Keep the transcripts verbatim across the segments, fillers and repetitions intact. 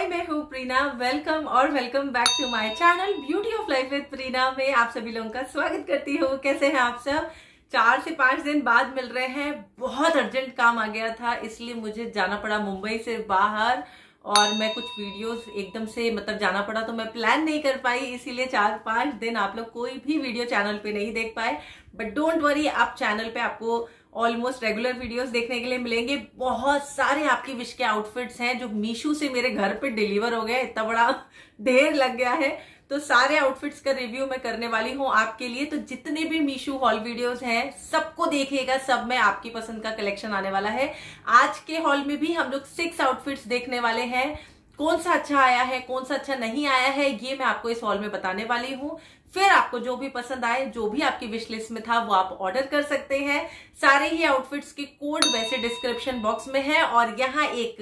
हाय, मैं हूँ प्रीना। वेलकम और welcome back to my channel beauty of life with Preena में आप सभी लोगों का स्वागत करती हूँ। कैसे हैं आप सब? चार से पांच दिन बाद मिल रहे हैं। बहुत अर्जेंट काम आ गया था, इसलिए मुझे जाना पड़ा मुंबई से बाहर और मैं कुछ वीडियोस एकदम से मतलब जाना पड़ा तो मैं प्लान नहीं कर पाई, इसीलिए चार पांच दिन आप लोग कोई भी वीडियो चैनल पे नहीं देख पाए। बट डोंट वरी, आप चैनल पे आपको ऑलमोस्ट रेगुलर वीडियोस देखने के लिए मिलेंगे। बहुत सारे आपकी विश के आउटफिट्स हैं जो मीशो से मेरे घर पे डिलीवर हो गए, इतना बड़ा ढेर लग गया है। तो सारे आउटफिट्स का रिव्यू मैं करने वाली हूँ आपके लिए। तो जितने भी मीशो हॉल वीडियोस हैं सबको देखिएगा, सब में आपकी पसंद का कलेक्शन आने वाला है। आज के हॉल में भी हम लोग सिक्स आउटफिट्स देखने वाले हैं। कौन सा अच्छा आया है, कौन सा अच्छा नहीं आया है, ये मैं आपको इस हॉल में बताने वाली हूँ। फिर आपको जो भी पसंद आए, जो भी आपकी विश लिस्ट में था, वो आप ऑर्डर कर सकते हैं। सारे ही आउटफिट्स के कोड वैसे डिस्क्रिप्शन बॉक्स में है और यहाँ एक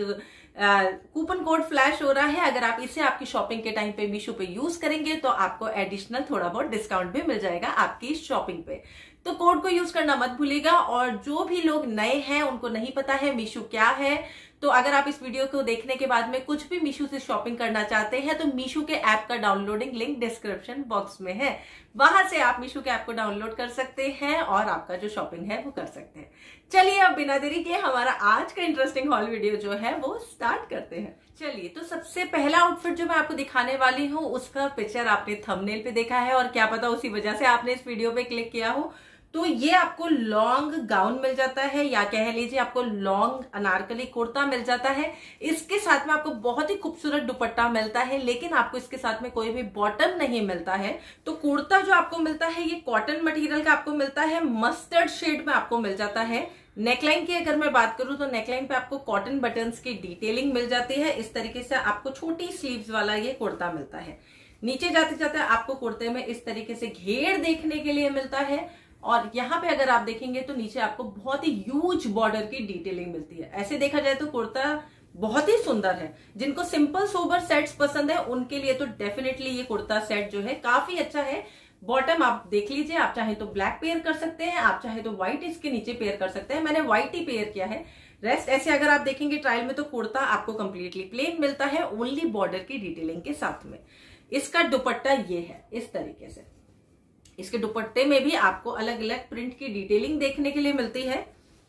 कूपन कोड फ्लैश हो रहा है। अगर आप इसे आपकी शॉपिंग के टाइम पे मीशो पे यूज करेंगे तो आपको एडिशनल थोड़ा बहुत डिस्काउंट भी मिल जाएगा आपकी शॉपिंग पे। तो कोड को यूज करना मत भूलिएगा। और जो भी लोग नए हैं, उनको नहीं पता है मीशो क्या है, तो अगर आप इस वीडियो को देखने के बाद में कुछ भी मीशो से शॉपिंग करना चाहते हैं तो मीशो के ऐप का डाउनलोडिंग लिंक डिस्क्रिप्शन बॉक्स में है। वहां से आप मीशो के ऐप को डाउनलोड कर सकते हैं और आपका जो शॉपिंग है वो कर सकते हैं। चलिए अब बिना देरी के हमारा आज का इंटरेस्टिंग हॉल वीडियो जो है वो स्टार्ट करते हैं। चलिए, तो सबसे पहला आउटफिट जो मैं आपको दिखाने वाली हूँ उसका पिक्चर आपने थंबनेल पे देखा है और क्या पता उसी वजह से आपने इस वीडियो पे क्लिक किया हो। तो ये आपको लॉन्ग गाउन मिल जाता है या कह लीजिए आपको लॉन्ग अनारकली कुर्ता मिल जाता है। इसके साथ में आपको बहुत ही खूबसूरत दुपट्टा मिलता है, लेकिन आपको इसके साथ में कोई भी बॉटम नहीं मिलता है। तो कुर्ता जो आपको मिलता है ये कॉटन मटेरियल का आपको मिलता है, मस्टर्ड शेड में आपको मिल जाता है। नेकलाइन की अगर मैं बात करूं तो नेकलाइन पे आपको कॉटन बटन्स की डिटेलिंग मिल जाती है। इस तरीके से आपको छोटी स्लीव्स वाला ये कुर्ता मिलता है। नीचे जाते जाते आपको कुर्ते में इस तरीके से घेर देखने के लिए मिलता है और यहाँ पे अगर आप देखेंगे तो नीचे आपको बहुत ही ह्यूज बॉर्डर की डिटेलिंग मिलती है। ऐसे देखा जाए तो कुर्ता बहुत ही सुंदर है। जिनको सिंपल सोबर सेट्स पसंद है उनके लिए तो डेफिनेटली ये कुर्ता सेट जो है काफी अच्छा है। बॉटम आप देख लीजिए, आप चाहे तो ब्लैक पेयर कर सकते हैं, आप चाहे तो व्हाइट इसके नीचे पेयर कर सकते हैं। मैंने व्हाइट ही पेयर किया है। रेस्ट ऐसे अगर आप देखेंगे ट्रायल में तो कुर्ता आपको कंप्लीटली प्लेन मिलता है, ओनली बॉर्डर की डिटेलिंग के साथ में। इसका दुपट्टा ये है इस तरीके से। इसके दुपट्टे में भी आपको अलग अलग प्रिंट की डिटेलिंग देखने के लिए मिलती है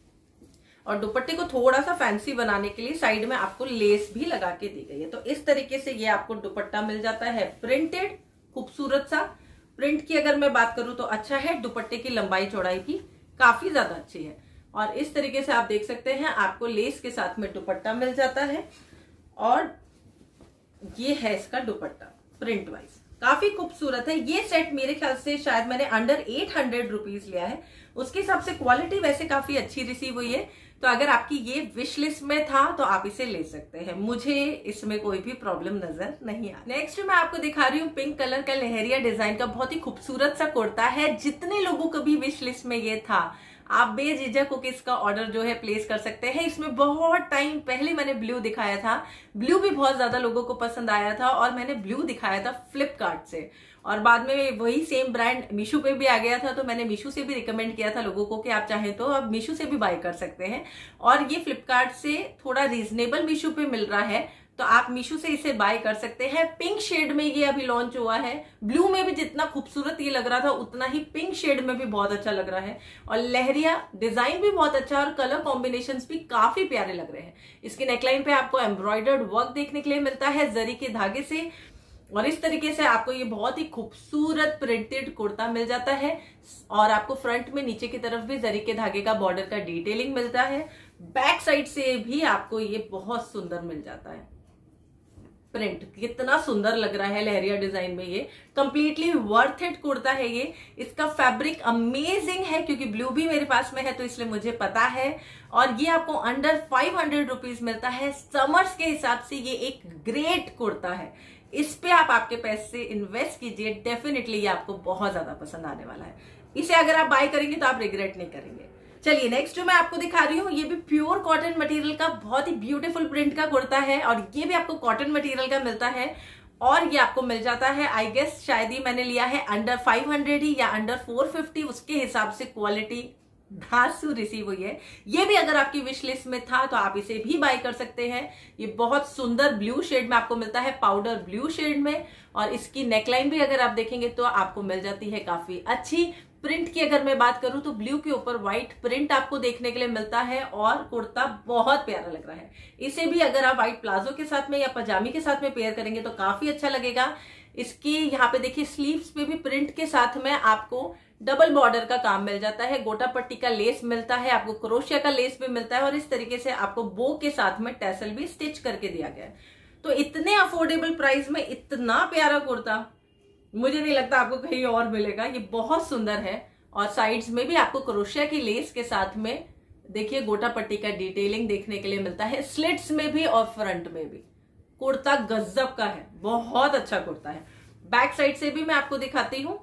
और दुपट्टे को थोड़ा सा फैंसी बनाने के लिए साइड में आपको लेस भी लगा के दी गई है। तो इस तरीके से ये आपको दुपट्टा मिल जाता है, प्रिंटेड खूबसूरत सा। प्रिंट की अगर मैं बात करूं तो अच्छा है। दुपट्टे की लंबाई चौड़ाई भी काफी ज्यादा अच्छी है और इस तरीके से आप देख सकते हैं आपको लेस के साथ में दुपट्टा मिल जाता है और ये है इसका दुपट्टा प्रिंट वाइज, काफी खूबसूरत है। ये सेट मेरे ख्याल से शायद मैंने अंडर एट हंड्रेड रुपीज लिया है, उसके हिसाब से क्वालिटी वैसे काफी अच्छी रिसीव हुई है। तो अगर आपकी ये विश लिस्ट में था तो आप इसे ले सकते हैं, मुझे इसमें कोई भी प्रॉब्लम नजर नहीं आ। नेक्स्ट मैं आपको दिखा रही हूँ पिंक कलर का लहरिया डिजाइन का बहुत ही खूबसूरत सा कुर्ता है। जितने लोगों को भी विश लिस्ट में ये था, आप बेझिझक होकर इसका ऑर्डर जो है प्लेस कर सकते हैं। इसमें बहुत टाइम पहले मैंने ब्लू दिखाया था, ब्लू भी बहुत ज्यादा लोगों को पसंद आया था और मैंने ब्लू दिखाया था फ्लिपकार्ट से और बाद में वही सेम ब्रांड मीशो पे भी आ गया था। तो मैंने मीशो से भी रिकमेंड किया था लोगों को कि आप चाहें तो आप मीशो से भी बाय कर सकते हैं और ये फ्लिपकार्ट से थोड़ा रीजनेबल मीशो पे मिल रहा है, तो आप मीशो से इसे बाय कर सकते हैं। पिंक शेड में ये अभी लॉन्च हुआ है। ब्लू में भी जितना खूबसूरत ये लग रहा था उतना ही पिंक शेड में भी बहुत अच्छा लग रहा है और लहरिया डिजाइन भी बहुत अच्छा और कलर कॉम्बिनेशंस भी काफी प्यारे लग रहे हैं। इसकी नेकलाइन पे आपको एम्ब्रॉयडर्ड वर्क देखने के लिए मिलता है जरी के धागे से और इस तरीके से आपको ये बहुत ही खूबसूरत प्रिंटेड कुर्ता मिल जाता है और आपको फ्रंट में नीचे की तरफ भी जरी के धागे का बॉर्डर का डिटेलिंग मिलता है। बैक साइड से भी आपको ये बहुत सुंदर मिल जाता है। प्रिंट कितना सुंदर लग रहा है लहरिया डिजाइन में, ये कंप्लीटली वर्थ इट कुर्ता है ये। इसका फैब्रिक अमेजिंग है क्योंकि ब्लू भी मेरे पास में है तो इसलिए मुझे पता है और ये आपको अंडर फाइव हंड्रेड रुपीज मिलता है। समर्स के हिसाब से ये एक ग्रेट कुर्ता है। इस पे आप आपके पैसे इन्वेस्ट कीजिए, डेफिनेटली ये आपको बहुत ज्यादा पसंद आने वाला है। इसे अगर आप बाय करेंगे तो आप रिग्रेट नहीं करेंगे। चलिए नेक्स्ट जो मैं आपको दिखा रही हूँ ये भी प्योर कॉटन मटेरियल का बहुत ही ब्यूटीफुल प्रिंट का कुर्ता है और ये भी आपको कॉटन मटेरियल का मिलता है और ये आपको मिल जाता है, आई गेस शायद ही मैंने लिया है अंडर फाइव हंड्रेड ही या अंडर फोर फिफ्टी, उसके हिसाब से क्वालिटी धांसू रिसीव हुई है। ये भी अगर आपकी विश लिस्ट में था तो आप इसे भी बाय कर सकते हैं। ये बहुत सुंदर ब्लू शेड में आपको मिलता है, पाउडर ब्लू शेड में, और इसकी नेकलाइन भी अगर आप देखेंगे तो आपको मिल जाती है काफी अच्छी। प्रिंट की अगर मैं बात करूं तो ब्लू के ऊपर व्हाइट प्रिंट आपको देखने के लिए मिलता है और कुर्ता बहुत प्यारा लग रहा है। इसे भी अगर आप व्हाइट प्लाजो के साथ में या पजामी के साथ में पेयर करेंगे तो काफी अच्छा लगेगा। इसकी यहाँ पे देखिए स्लीव्स पे भी प्रिंट के साथ में आपको डबल बॉर्डर का काम मिल जाता है, गोटा पट्टी का लेस मिलता है, आपको क्रोशिया का लेस भी मिलता है और इस तरीके से आपको बो के साथ में टैसल भी स्टिच करके दिया गया है। तो इतने अफोर्डेबल प्राइस में इतना प्यारा कुर्ता मुझे नहीं लगता आपको कहीं और मिलेगा। ये बहुत सुंदर है और साइड्स में भी आपको क्रोशिया की लेस के साथ में देखिए गोटा पट्टी का डिटेलिंग देखने के लिए मिलता है, स्लिट्स में भी और फ्रंट में भी। कुर्ता गजब का है, बहुत अच्छा कुर्ता है। बैक साइड से भी मैं आपको दिखाती हूं।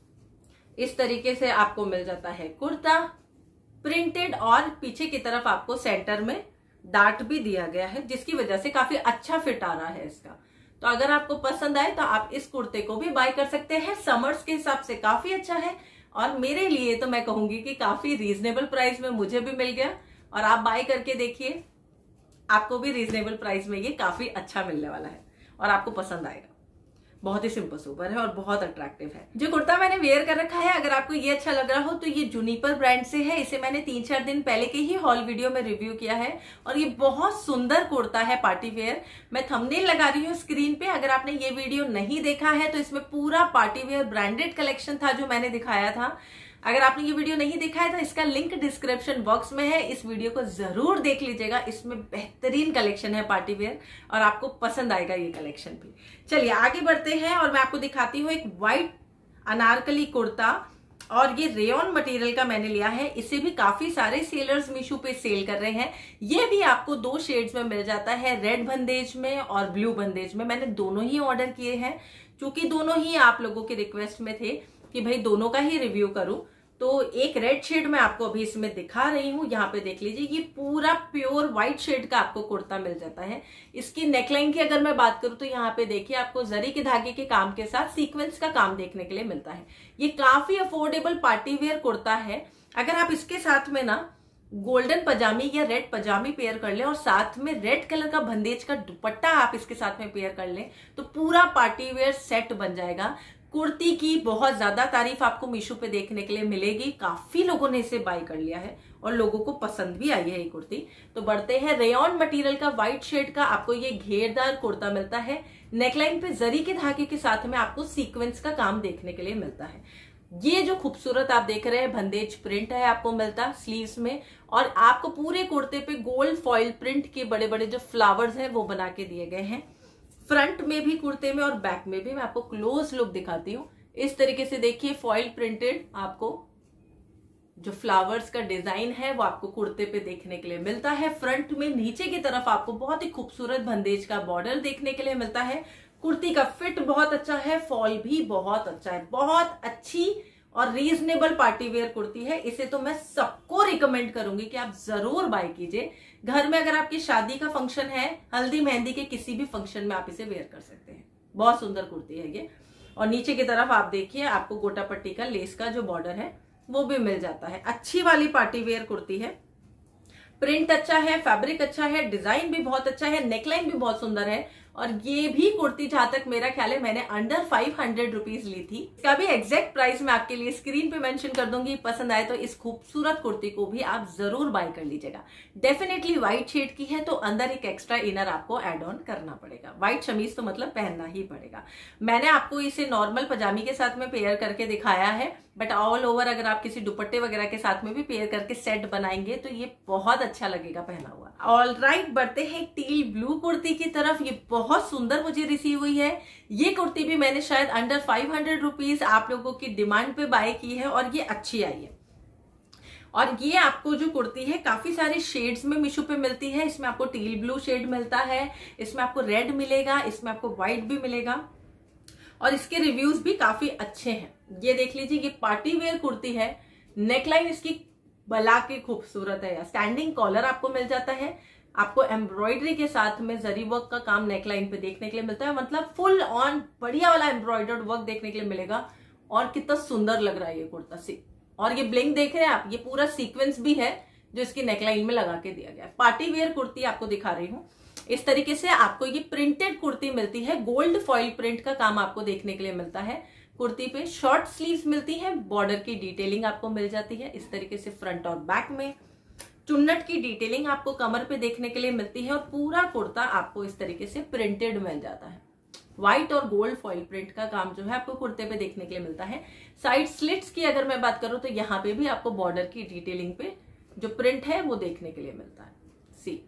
इस तरीके से आपको मिल जाता है कुर्ता प्रिंटेड और पीछे की तरफ आपको सेंटर में डार्ट भी दिया गया है, जिसकी वजह से काफी अच्छा फिट आ रहा है इसका। तो अगर आपको पसंद आए तो आप इस कुर्ते को भी बाय कर सकते हैं। समर्स के हिसाब से काफी अच्छा है और मेरे लिए तो मैं कहूंगी कि काफी रीजनेबल प्राइस में मुझे भी मिल गया। और आप बाय करके देखिए, आपको भी रीजनेबल प्राइस में ये काफी अच्छा मिलने वाला है और आपको पसंद आएगा। बहुत ही सिंपल सुपर है और बहुत अट्रैक्टिव है। जो कुर्ता मैंने वेयर कर रखा है, अगर आपको ये अच्छा लग रहा हो तो ये जुनिपर ब्रांड से है। इसे मैंने तीन चार दिन पहले के ही हॉल वीडियो में रिव्यू किया है और ये बहुत सुंदर कुर्ता है पार्टी वेयर। मैं थंबनेल लगा रही हूँ स्क्रीन पे, अगर आपने ये वीडियो नहीं देखा है तो इसमें पूरा पार्टी वेयर ब्रांडेड कलेक्शन था जो मैंने दिखाया था। अगर आपने ये वीडियो नहीं देखा है तो इसका लिंक डिस्क्रिप्शन बॉक्स में है, इस वीडियो को जरूर देख लीजिएगा। इसमें बेहतरीन कलेक्शन है पार्टी वेयर और आपको पसंद आएगा ये कलेक्शन भी। चलिए आगे बढ़ते हैं और मैं आपको दिखाती हूँ एक व्हाइट अनारकली कुर्ता और ये रेयॉन मटेरियल का मैंने लिया है। इसे भी काफी सारे सेलर्स मीशो पे सेल कर रहे हैं। ये भी आपको दो शेड्स में मिल जाता है, रेड बंदेज में और ब्लू बंदेज में। मैंने दोनों ही ऑर्डर किए हैं क्योंकि दोनों ही आप लोगों के रिक्वेस्ट में थे कि भाई दोनों का ही रिव्यू करूं। तो एक रेड शेड में आपको अभी इसमें दिखा रही हूं, यहाँ पे देख लीजिए। ये पूरा प्योर व्हाइट शेड का आपको कुर्ता मिल जाता है। इसकी नेकलाइन की अगर मैं बात करूं तो यहाँ पे देखिए आपको जरी के धागे के काम के साथ सीक्वेंस का काम देखने के लिए मिलता है। ये काफी अफोर्डेबल पार्टी वेयर कुर्ता है। अगर आप इसके साथ में ना गोल्डन पजामी या रेड पजामी पेयर कर लें और साथ में रेड कलर का बंदेज का दुपट्टा आप इसके साथ में पेयर कर लें तो पूरा पार्टी वेयर सेट बन जाएगा। कुर्ती की बहुत ज्यादा तारीफ आपको मीशो पे देखने के लिए मिलेगी। काफी लोगों ने इसे बाय कर लिया है और लोगों को पसंद भी आई है ये कुर्ती। तो बढ़ते हैं, रेयॉन मटेरियल का व्हाइट शेड का आपको ये घेरदार कुर्ता मिलता है। नेकलाइन पे जरी के धागे के साथ में आपको सीक्वेंस का काम देखने के लिए मिलता है। ये जो खूबसूरत आप देख रहे हैं बंदेज प्रिंट है आपको मिलता स्लीव्स में और आपको पूरे कुर्ते पे गोल्ड फॉइल प्रिंट के बड़े बड़े जो फ्लावर्स हैं वो बना के दिए गए हैं। फ्रंट में भी कुर्ते में और बैक में भी मैं आपको क्लोज लुक दिखाती हूँ। इस तरीके से देखिए फॉइल प्रिंटेड आपको जो फ्लावर्स का डिजाइन है वो आपको कुर्ते पे देखने के लिए मिलता है। फ्रंट में नीचे की तरफ आपको बहुत ही खूबसूरत बंदेज का बॉर्डर देखने के लिए मिलता है। कुर्ती का फिट बहुत अच्छा है, फॉल भी बहुत अच्छा है। बहुत अच्छी और रीजनेबल पार्टी वेयर कुर्ती है। इसे तो मैं सबको रिकमेंड करूंगी कि आप जरूर बाय कीजिए। घर में अगर आपकी शादी का फंक्शन है, हल्दी मेहंदी के किसी भी फंक्शन में आप इसे वेयर कर सकते हैं। बहुत सुंदर कुर्ती है ये। और नीचे की तरफ आप देखिए आपको गोटा पट्टी का लेस का जो बॉर्डर है वो भी मिल जाता है। अच्छी वाली पार्टी वेयर कुर्ती है। प्रिंट अच्छा है, फैब्रिक अच्छा है, डिजाइन भी बहुत अच्छा है, नेकलाइन भी बहुत सुंदर है। और ये भी कुर्ती जहां तक मेरा ख्याल है मैंने अंडर फाइव हंड्रेड रुपीज ली थी। इसका भी एग्जैक्ट प्राइस मैं आपके लिए स्क्रीन पे मेंशन कर दूंगी। पसंद आए तो इस खूबसूरत कुर्ती को भी आप जरूर बाय कर लीजिएगा। डेफिनेटली व्हाइट शेड की है तो अंदर एक एक्स्ट्रा इनर आपको एड ऑन करना पड़ेगा। व्हाइट शमीज तो मतलब पहनना ही पड़ेगा। मैंने आपको इसे नॉर्मल पजामी के साथ में पेयर करके दिखाया है, बट ऑल ओवर अगर आप किसी दुपट्टे वगैरह के साथ में भी पेयर करके सेट बनाएंगे तो ये बहुत अच्छा लगेगा पहना हुआ। ऑल राइट, बढ़ते हैं टील ब्लू कुर्ती की तरफ। ये बहुत सुंदर मुझे रिसीव हुई है। ये कुर्ती भी मैंने शायद अंडर फाइव हंड्रेड रुपीज आप लोगों की डिमांड पे बाय की है और ये अच्छी आई है। और ये आपको जो कुर्ती है काफी सारे शेड्स में मीशो पे मिलती है। इसमें आपको टील ब्लू शेड मिलता है, इसमें आपको रेड मिलेगा, इसमें आपको व्हाइट भी मिलेगा और इसके रिव्यूज भी काफी अच्छे हैं। ये देख लीजिए, ये पार्टी वेयर कुर्ती है। नेकलाइन इसकी बला के खूबसूरत है। स्टैंडिंग कॉलर आपको मिल जाता है। आपको एम्ब्रॉयडरी के साथ में जरी वर्क का काम नेकलाइन पे देखने के लिए मिलता है। मतलब फुल ऑन बढ़िया वाला एम्ब्रॉयडर्ड वर्क देखने के लिए मिलेगा। और कितना सुंदर लग रहा है ये कुर्ता से। और ये ब्लिंग देख रहे हैं आप, ये पूरा सीक्वेंस भी है जो इसकी नेकलाइन में लगा के दिया गया है। पार्टी वेयर कुर्ती आपको दिखा रही हूँ। इस तरीके से आपको ये प्रिंटेड कुर्ती मिलती है, गोल्ड फॉइल प्रिंट का काम आपको देखने के लिए मिलता है। कुर्ती पे शॉर्ट स्लीव्स मिलती है, बॉर्डर की डिटेलिंग आपको मिल जाती है इस तरीके से फ्रंट और बैक में। चुन्नट की डिटेलिंग आपको कमर पे देखने के लिए मिलती है और पूरा कुर्ता आपको इस तरीके से प्रिंटेड मिल जाता है। व्हाइट और गोल्ड फॉइल प्रिंट का काम जो है आपको कुर्ते पे देखने के लिए मिलता है। साइड स्लिट्स की अगर मैं बात करूं तो यहाँ पे भी आपको बॉर्डर की डिटेलिंग पे जो प्रिंट है वो देखने के लिए मिलता है। सी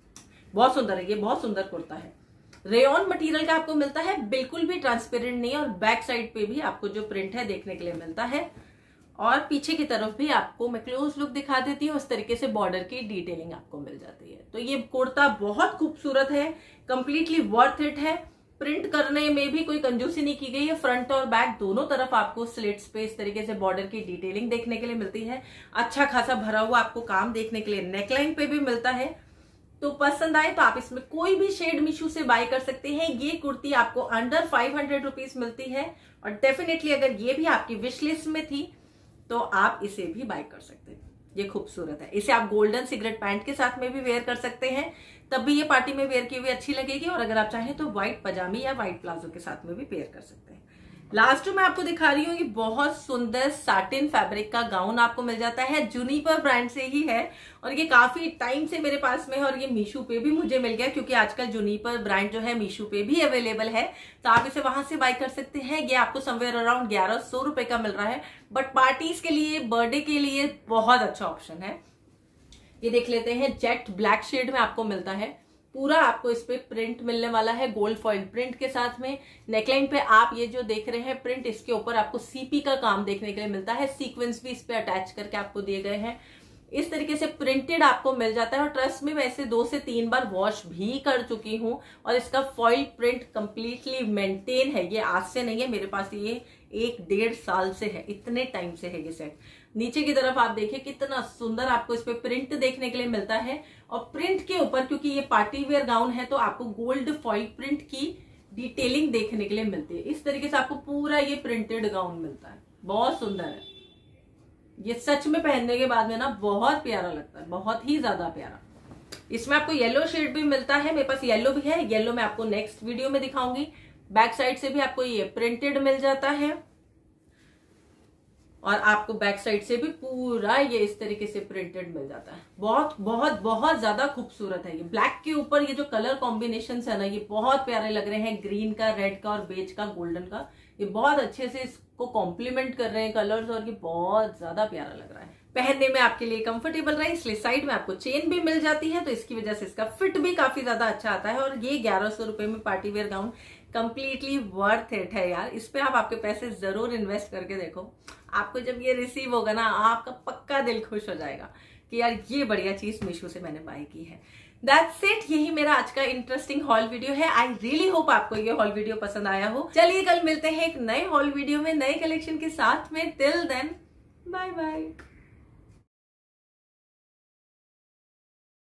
बहुत सुंदर है, ये बहुत सुंदर कुर्ता है। रेयॉन मटेरियल का आपको मिलता है, बिल्कुल भी ट्रांसपेरेंट नहीं है और बैक साइड पे भी आपको जो प्रिंट है देखने के लिए मिलता है। और पीछे की तरफ भी आपको मैं क्लोज लुक दिखा देती हूँ, उस तरीके से बॉर्डर की डिटेलिंग आपको मिल जाती है। तो ये कुर्ता बहुत खूबसूरत है, कंप्लीटली वर्थ इट है। प्रिंट करने में भी कोई कंजूसी नहीं की गई है। फ्रंट और बैक दोनों तरफ आपको स्लिट्स पे इस तरीके से बॉर्डर की डिटेलिंग देखने के लिए मिलती है। अच्छा खासा भरा हुआ आपको काम देखने के लिए नेकलाइन पे भी मिलता है। तो पसंद आए तो आप इसमें कोई भी शेड मीशो से बाय कर सकते हैं। ये कुर्ती आपको अंडर फाइव हंड्रेड रुपीज मिलती है और डेफिनेटली अगर ये भी आपकी विश लिस्ट में थी तो आप इसे भी बाय कर सकते हैं। ये खूबसूरत है, इसे आप गोल्डन सिगरेट पैंट के साथ में भी वेयर कर सकते हैं, तब भी ये पार्टी में वेयर की हुई अच्छी लगेगी। और अगर आप चाहें तो व्हाइट पजामी या व्हाइट प्लाजो के साथ में भी वेयर कर सकते हैं। लास्ट में आपको दिखा रही हूँ, ये बहुत सुंदर साटिन फैब्रिक का गाउन आपको मिल जाता है, जुनिपर ब्रांड से ही है और ये काफी टाइम से मेरे पास में है और ये मीशो पे भी मुझे मिल गया क्योंकि आजकल जुनिपर ब्रांड जो है मीशो पे भी अवेलेबल है, तो आप इसे वहां से बाय कर सकते हैं। ये आपको समवेयर अराउंड ग्यारह सौ रुपए का मिल रहा है, बट पार्टीज के लिए, बर्थडे के लिए बहुत अच्छा ऑप्शन है। ये देख लेते हैं, जेट ब्लैक शेड में आपको मिलता है। पूरा आपको इस पे प्रिंट मिलने वाला है गोल्ड फॉइल प्रिंट के साथ में। नेकलाइन पे आप ये जो देख रहे हैं प्रिंट, इसके ऊपर आपको सीपी का काम देखने के लिए मिलता है। सीक्वेंस भी इस पे अटैच करके आपको दिए गए हैं। इस तरीके से प्रिंटेड आपको मिल जाता है और ट्रस्ट में वैसे दो से तीन बार वॉश भी कर चुकी हूँ और इसका फॉइल प्रिंट कंप्लीटली मेंटेन है। ये आज से नहीं है, मेरे पास ये एक डेढ़ साल से है, इतने टाइम से है ये सेट। नीचे की तरफ आप देखिए कितना सुंदर आपको इस पे प्रिंट देखने के लिए मिलता है और प्रिंट के ऊपर, क्योंकि ये पार्टी वेयर गाउन है, तो आपको गोल्ड फॉइल प्रिंट की डिटेलिंग देखने के लिए मिलती है। इस तरीके से आपको पूरा ये प्रिंटेड गाउन मिलता है, बहुत सुंदर है। ये सच में पहनने के बाद में ना बहुत प्यारा लगता है, बहुत ही ज्यादा प्यारा। इसमें आपको येलो शेड भी मिलता है, मेरे पास येलो भी है। येलो मैं आपको नेक्स्ट वीडियो में दिखाऊंगी। बैक साइड से भी आपको ये प्रिंटेड मिल जाता है और आपको बैक साइड से भी पूरा ये इस तरीके से प्रिंटेड मिल जाता है। बहुत बहुत बहुत ज्यादा खूबसूरत है। ये ब्लैक के ऊपर ये जो कलर कॉम्बिनेशन है ना, ये बहुत प्यारे लग रहे हैं। ग्रीन का, रेड का और बेज का, गोल्डन का, ये बहुत अच्छे से इसको कॉम्प्लीमेंट कर रहे हैं कलर्स और ये बहुत ज्यादा प्यारा लग रहा है। पहनने में आपके लिए कंफर्टेबल रहे, इसलिए साइड में आपको चेन भी मिल जाती है, तो इसकी वजह से इसका फिट भी काफी ज्यादा अच्छा आता है। और ये ग्यारह सौ रुपए में party wear gown completely worth it है यार। इस पे आप आपके पैसे जरूर इन्वेस्ट करके देखो। आपको जब ये रिसीव होगा ना, आपका पक्का दिल खुश हो जाएगा कि यार ये बढ़िया चीज मीशो से मैंने बाय की है। दैट्स इट, यही मेरा आज का इंटरेस्टिंग हॉल वीडियो है। आई रियली होप आपको ये हॉल वीडियो पसंद आया हो। चलिए कल मिलते हैं एक नए हॉल वीडियो में, नए कलेक्शन के साथ में। Till then, bye bye.